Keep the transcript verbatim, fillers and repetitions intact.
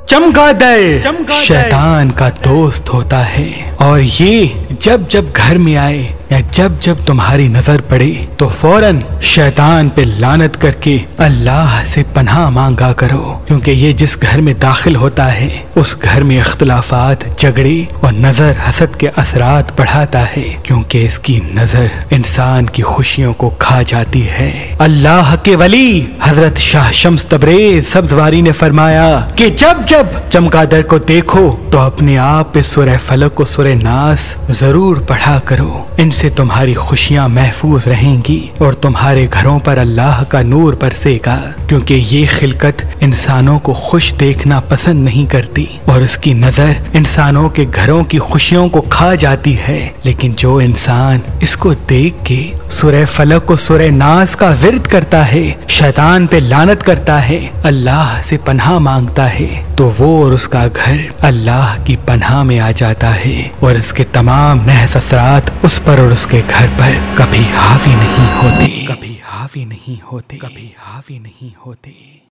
चमगादड़ शैतान का दोस्त होता है और ये जब जब घर में आए या जब जब तुम्हारी नजर पड़े तो फौरन शैतान पे लानत करके अल्लाह से पनाह मांगा करो, क्योंकि ये जिस घर में दाखिल होता है उस घर में इख्तिलाफात, झगड़े और नजर हसद के असरात बढ़ाता है, क्योंकि इसकी नजर इंसान की खुशियों को खा जाती है। अल्लाह के वली हजरत शाह शम्स तबरेज सब्जवारी ने फरमाया कि जब जब चमगादड़ को देखो तो अपने आप पे सूरह फलक और सूरह नास जरूर पढ़ा करो। इनसे तुम्हारी खुशियां महफूज रहेंगी और तुम्हारे घरों पर अल्लाह का नूर बरसेगा, क्योंकि ये खिलकत इंसानों को खुश देखना पसंद नहीं करती और इसकी नजर इंसानों के घरों की खुशियों को खा जाती है। लेकिन जो इंसान इसको देख के सूरह फलक और सूरह नास का विर्द करता है, शैतान पे लानत करता है, अल्लाह से पनाह मांगता है, तो वो और उसका घर अल्लाह की पनाह में आ जाता है और इसके तमाम नहस असरात उस पर और उसके घर पर कभी हावी नहीं होते, कभी हावी नहीं होते, कभी हावी नहीं होते।